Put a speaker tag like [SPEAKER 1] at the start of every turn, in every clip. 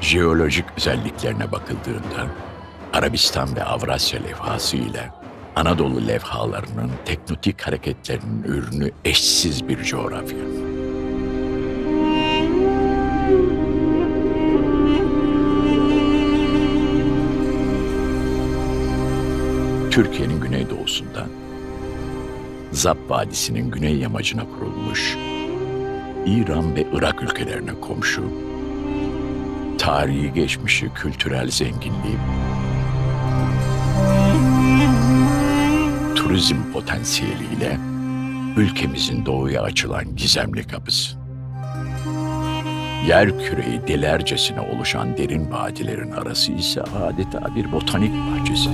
[SPEAKER 1] Jeolojik özelliklerine bakıldığında Arabistan ve Avrasya levhası ile Anadolu levhalarının tektonik hareketlerinin ürünü eşsiz bir coğrafya. Türkiye'nin güneydoğusunda Zap Vadisi'nin güney yamacına kurulmuş, İran ve Irak ülkelerine komşu, tarihi geçmişi, kültürel zenginliği, turizm potansiyeliyle ülkemizin doğuya açılan gizemli kapısı. Yerküreyi delercesine oluşan derin vadilerin arası ise adeta bir botanik bahçesi.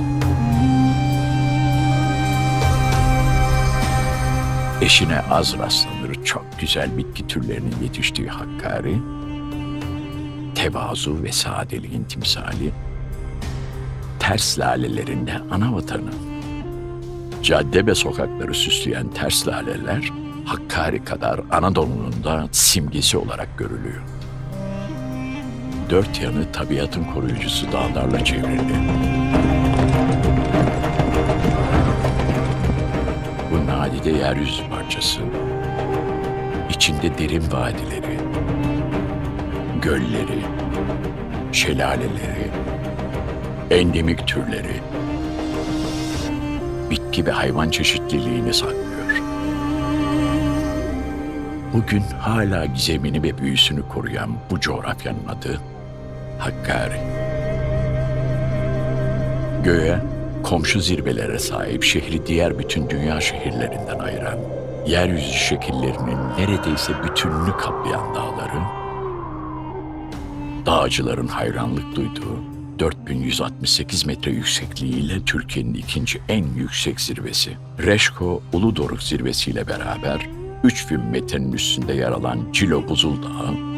[SPEAKER 1] Eşine az rastlanır çok güzel bitki türlerinin yetiştiği Hakkari, tevazu ve sadeliğin timsali, ters lalelerinde ana vatanı. Cadde ve sokakları süsleyen ters laleler, Hakkari kadar Anadolu'nun da simgesi olarak görülüyor. Dört yanı tabiatın koruyucusu dağlarla çevrili. Bu nadide yeryüzü parçası, içinde derin vadileri, gölleri, şelaleleri, endemik türleri, bitki ve hayvan çeşitliliğini saklıyor. Bugün hala gizemini ve büyüsünü koruyan bu coğrafyanın adı Hakkari. Göğe, komşu zirvelere sahip şehri diğer bütün dünya şehirlerinden ayıran, yeryüzü şekillerinin neredeyse bütününü kaplayan dağları, dağcıların hayranlık duyduğu 4168 metre yüksekliğiyle Türkiye'nin ikinci en yüksek zirvesi, Reşko Uludoruk zirvesiyle beraber 3000 metrenin üstünde yer alan Cilo Buzul Dağı,